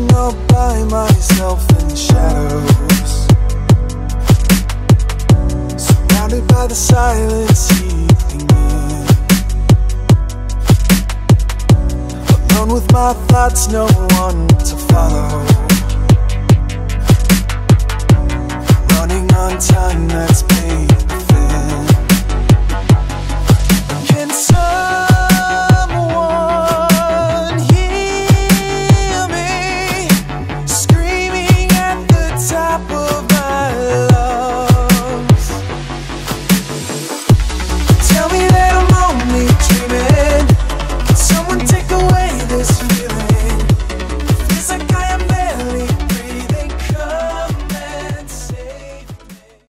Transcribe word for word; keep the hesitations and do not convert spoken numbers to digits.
Standing all by myself in the shadows, surrounded by the silence seeping in. Alone with my thoughts, no one to follow.